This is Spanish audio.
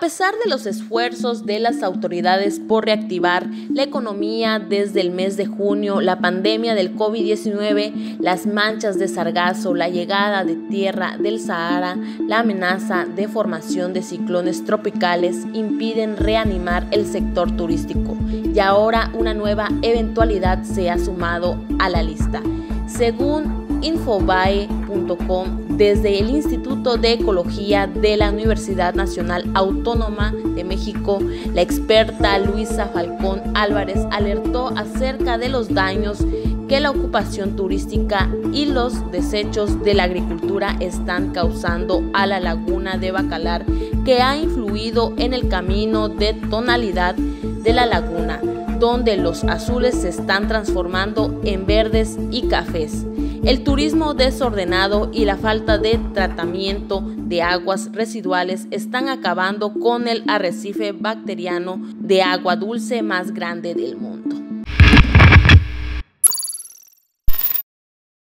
pesar de los esfuerzos de las autoridades por reactivar la economía desde el mes de junio, la pandemia del COVID-19, las manchas de sargazo, la llegada de tierra del Sahara, la amenaza de formación de ciclones tropicales impiden reanimar el sector turístico y ahora una nueva eventualidad se ha sumado a la lista. Según Infobae.com, desde el Instituto de Ecología de la Universidad Nacional Autónoma de México, la experta Luisa Falcón Álvarez alertó acerca de los daños que la ocupación turística y los desechos de la agricultura están causando a la laguna de Bacalar, que ha influido en el camino de tonalidad de la laguna, donde los azules se están transformando en verdes y cafés. El turismo desordenado y la falta de tratamiento de aguas residuales están acabando con el arrecife bacteriano de agua dulce más grande del mundo.